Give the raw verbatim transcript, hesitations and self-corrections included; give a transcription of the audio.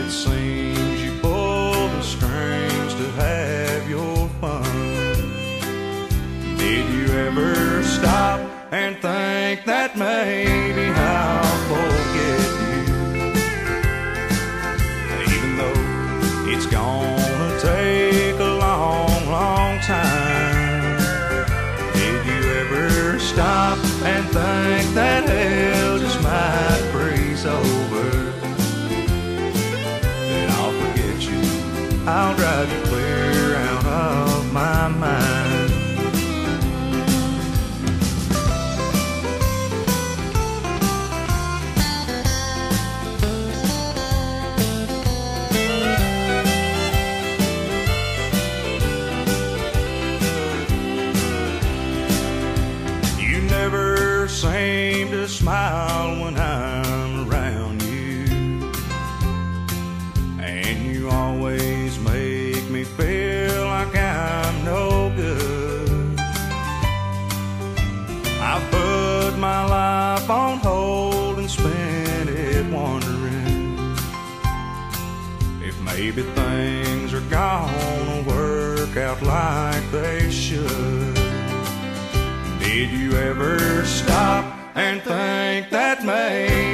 it seems you pull the strings to have your fun. Did you ever stop and think that maybe I'll forget you? Even though it's gonna take a long, long time. Did you ever stop and think that hell just might freeze over? Then I'll forget you, I'll drive you clear out of my mind. Never seem to smile when I'm around you, and you always make me feel like I'm no good. I put my life on hold and spent it wondering if maybe things are gonna work out like they should. Did you ever stop and think that maybe